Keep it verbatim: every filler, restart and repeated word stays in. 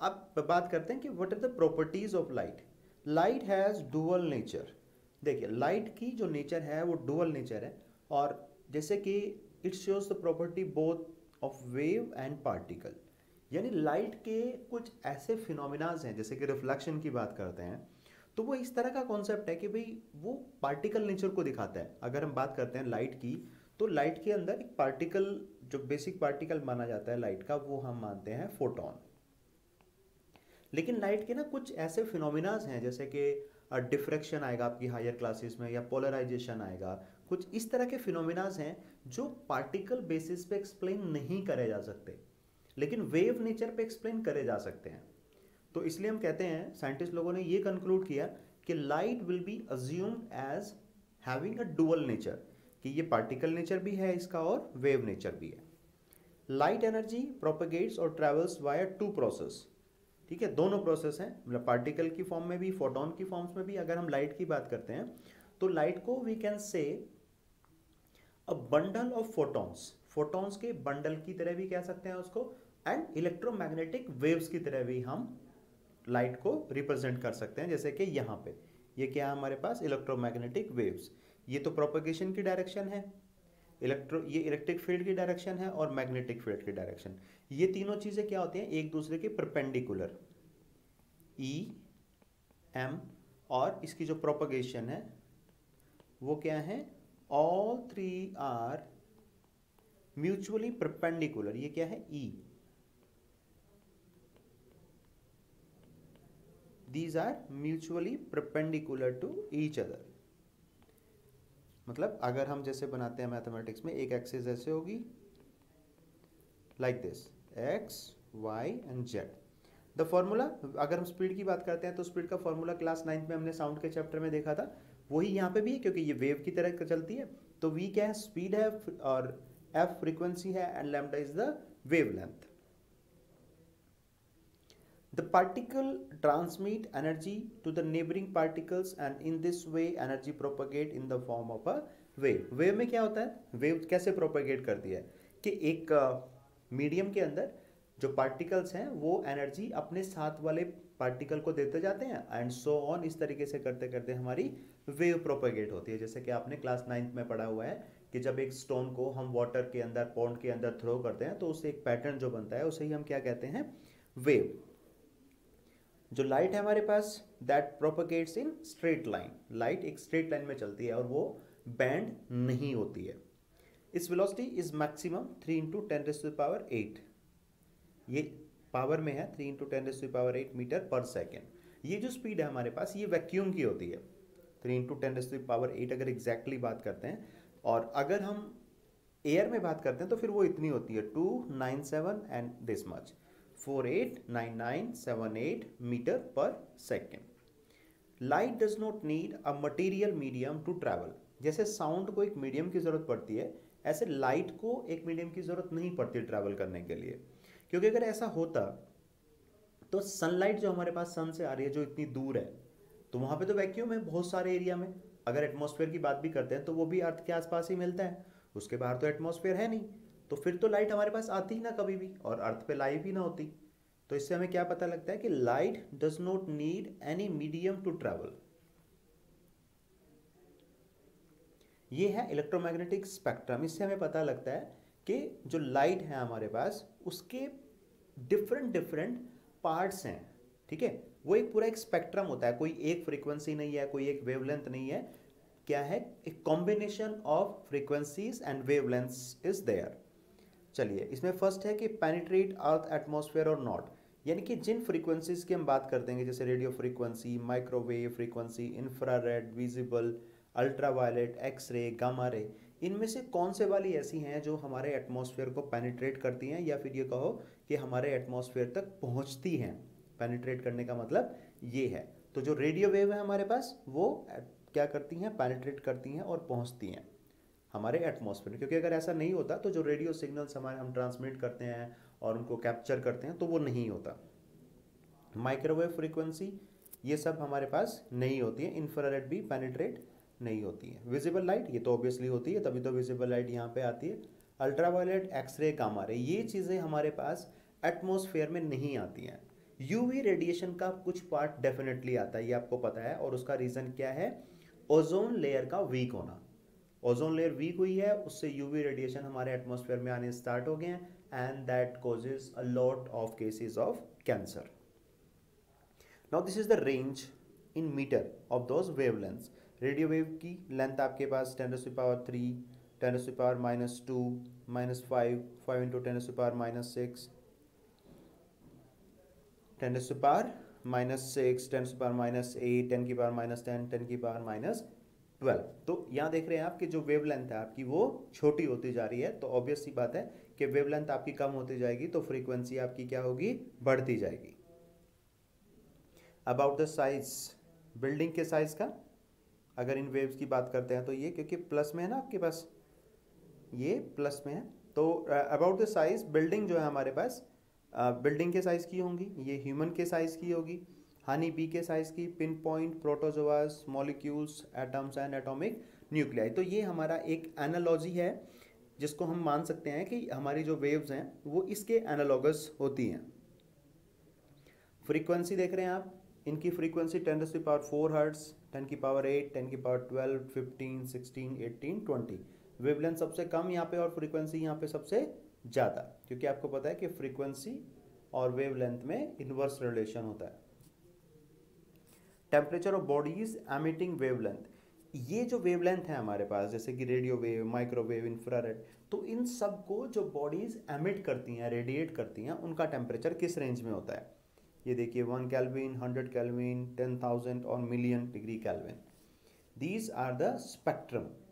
अब बात करते हैं कि what are the properties of light. Light has dual nature. देखिए लाइट की जो नेचर है वो डुअल नेचर है, और जैसे कि it shows the property both of wave and particle. यानी लाइट के कुछ ऐसे फिनोमिनाज हैं, जैसे कि रिफ्लेक्शन की बात करते हैं, तो वो इस तरह का कॉन्सेप्ट है कि भाई वो पार्टिकल नेचर को दिखाता है। अगर हम बात करते हैं लाइट की, तो लाइट के अंदर एक पार्टिकल, जो बेसिक पार्टिकल माना जाता है लाइट का, वो हम मानते हैं फोटोन। लेकिन लाइट के ना कुछ ऐसे फिनोमिनाज हैं, जैसे कि डिफ्रैक्शन आएगा आपकी हायर क्लासेस में, या पोलराइजेशन आएगा, कुछ इस तरह के फिनोमिनाज हैं जो पार्टिकल बेसिस पे एक्सप्लेन नहीं करे जा सकते, लेकिन वेव नेचर पे एक्सप्लेन करे जा सकते हैं। तो इसलिए हम कहते हैं, साइंटिस्ट लोगों ने ये कंक्लूड किया कि light will be assumed as having a dual nature, कि ये पार्टिकल नेचर भी है इसका और वेव नेचर भी है। लाइट एनर्जी प्रोपेगेट्स और ट्रेवल्स वाया टू प्रोसेस। ठीक है, दोनों प्रोसेस हैं, मतलब पार्टिकल की फॉर्म में भी, फोटोन की फॉर्म्स में भी। अगर हम लाइट की बात करते हैं तो लाइट को we can say a bundle of photons, photons के बंडल की तरह भी कह सकते हैं उसको, एंड इलेक्ट्रोमैग्नेटिक वेव्स की तरह भी हम लाइट को रिप्रेजेंट कर सकते हैं। जैसे कि यहाँ पे ये क्या है हमारे पास, इलेक्ट्रोमैग्नेटिक वेव्स। ये तो प्रोपेगेशन की डायरेक्शन है, इलेक्ट्रो ये इलेक्ट्रिक फील्ड की डायरेक्शन है, और मैग्नेटिक फील्ड की डायरेक्शन। ये तीनों चीजें क्या होती हैं, एक दूसरे के परपेंडिकुलर, ई एम, और इसकी जो प्रोपेगेशन है वो क्या है, all three are mutually perpendicular. ये क्या है, ई, these are mutually perpendicular to each other। मतलब अगर हम जैसे बनाते हैं मैथमेटिक्स में, एक एक्सिस ऐसे होगी like this, X Y and Z. The formula, अगर हम स्पीड की बात करते हैं तो स्पीड का फॉर्मूला क्लास नाइन्थ में हमने साउंड के चैप्टर में देखा था, वही यहाँ पे भी है, क्योंकि ये वेव की तरह चलती है। तो वी क्या है, स्पीड है, और एफ फ्रीक्वेंसी है, and lambda is the wavelength. The particle transmit energy to the neighboring particles, and in this way energy propagate in the form of a wave। wave में क्या होता है, wave कैसे propagate करती है कि एक मीडियम uh, के अंदर जो पार्टिकल्स हैं वो एनर्जी अपने साथ वाले पार्टिकल को देते जाते हैं, एंड सो ऑन, इस तरीके से करते करते हमारी वेव प्रोपेगेट होती है। जैसे कि आपने क्लास नाइन्थ में पढ़ा हुआ है कि जब एक स्टोन को हम वाटर के अंदर, पॉन्ड के अंदर थ्रो करते हैं तो उससे एक पैटर्न जो बनता है उसे ही हम क्या कहते हैं, वेव। जो लाइट है हमारे पास, that propagates in straight line. Light एक स्ट्रेट लाइन में चलती है और वो बैंड नहीं होती है। इस velocity is maximum three into ten raise to the power eight, ये पावर में है, three into ten raise to the power eight metre per second. ये जो स्पीड है हमारे पास, ये वैक्यूम की होती है, three into ten raise to the power eight अगर एग्जैक्टली बात करते हैं। और अगर हम एयर में बात करते हैं तो फिर वो इतनी होती है, two nine seven and this much, four eight nine nine seven eight metre per second. Light does not need a material medium to travel. जैसे साउंड को एक मीडियम की जरूरत पड़ती है, ऐसे लाइट को एक मीडियम की जरूरत नहीं पड़ती ट्रैवल करने के लिए। क्योंकि अगर ऐसा होता तो सनलाइट जो हमारे पास सन से आ रही है, जो इतनी दूर है, तो वहां पे तो वैक्यूम है बहुत सारे एरिया में। अगर एटमॉस्फेयर की बात भी करते हैं तो वो भी अर्थ के आसपास ही मिलता है, उसके बाहर तो एटमॉस्फेयर है नहीं, तो फिर तो लाइट हमारे पास आती ही ना कभी भी, और अर्थ पे लाइव ही ना होती। तो इससे हमें क्या पता लगता है कि light does not need any medium to travel. ये है इलेक्ट्रोमैग्नेटिक स्पेक्ट्रम। इससे हमें पता लगता है कि जो लाइट है हमारे पास, उसके डिफरेंट डिफरेंट पार्ट्स हैं। ठीक है, वो एक पूरा एक स्पेक्ट्रम होता है, कोई एक फ्रीक्वेंसी नहीं है, कोई एक वेवलेंथ नहीं है। क्या है, एक combination of frequencies and wavelengths is there. चलिए, इसमें फर्स्ट है कि पेनिट्रेट अर्थ एटमॉस्फेयर और नॉट। यानी कि जिन फ्रीक्वेंसीज की हम बात कर देंगे, जैसे radio frequency, microwave frequency, infrared, visible, ultraviolet, X ray, gamma ray, इनमें से कौन से वाली ऐसी हैं जो हमारे एटमॉस्फेयर को पेनिट्रेट करती हैं, या फिर ये कहो कि हमारे एटमॉस्फेयर तक पहुंचती हैं। पेनिट्रेट करने का मतलब ये है। तो जो रेडियो वेव है हमारे पास, वो क्या करती हैं, पेनिट्रेट करती हैं और पहुंचती हैं हमारे एटमॉस्फेयर। क्योंकि अगर ऐसा नहीं होता तो जो रेडियो सिग्नल्स हमारे हम ट्रांसमिट करते हैं और उनको कैप्चर करते हैं तो वो नहीं होता। माइक्रोवेव फ्रीक्वेंसी, ये सब हमारे पास नहीं होती है। इंफ्रारेड भी पेनिट्रेट नहीं होती है। विजिबल लाइट, ये तो ऑब्वियसली होती है, तभी तो विजिबल लाइट यहाँ पे आती है। अल्ट्रावायलेट, एक्सरे, गामा रे, ये चीज़ें हमारे पास एटमॉस्फेयर में नहीं आती हैं। यूवी रेडिएशन का कुछ पार्ट डेफिनेटली आता है, ये आपको पता है, और उसका रीजन क्या है? ओजोन लेयर का वीक होना। ओजोन लेयर वीक हुई है, उससे यूवी रेडिएशन हमारे एटमॉस्फेयर में आने स्टार्ट हो गए हैं, and that causes a lot of cases of cancer. Now this is the range in metre of those wavelengths. Radio wave की लेंथ आपके पास ten to power three, ten to power minus two, minus five, five into ten to power minus six, ten to power minus six, ten to power minus eight, ten की power minus ten, ten की power minus twelve. तो यहाँ देख रहे हैं आप कि जो वेवलेंथ है आपकी वो छोटी होती जा रही है, तो ऑब्वियस सी बात है कि वेवलेंथ आपकी कम होती जाएगी तो फ्रीक्वेंसी आपकी क्या होगी? बढ़ती जाएगी। अबाउट द साइज, बिल्डिंग के साइज का अगर इन वेव्स की बात करते हैं तो ये क्योंकि प्लस में है ना आपके पास, ये प्लस में है, तो अबाउट द साइज, बिल्डिंग जो है हमारे पास बिल्डिंग uh, के साइज की होंगी, ये ह्यूमन के साइज की होगी, हनी बी के साइज की, pin point, protozoas, molecules, atoms and atomic nuclei. तो ये हमारा एक एनालॉजी है जिसको हम मान सकते हैं कि हमारी जो वेव्स हैं वो इसके एनालॉगस होती हैं। फ्रीक्वेंसी देख रहे हैं आप, इनकी frequency ten to power four hertz, ten की पावर एट, टेन की power twelve, fifteen, sixteen, eighteen, twenty. Wavelength सबसे कम यहाँ पे और फ्रीक्वेंसी यहाँ पे सबसे ज़्यादा, क्योंकि आपको पता है कि फ्रीक्वेंसी और वेवलेंथ में इनवर्स रिलेशन होता है। Temperature of bodies emitting wavelength, ये जो वेवलेंथ है हमारे पास जैसे कि रेडियो वेव, माइक्रोवेव, इंफ्रारेड, तो इन सब को जो बॉडीज एमिट करती हैं, रेडिएट करती हैं, उनका टेम्परेचर किस रेंज में होता है? ये देखिए one kelvin, hundred kelvin, ten thousand और million degree kelvin. These are the spectrum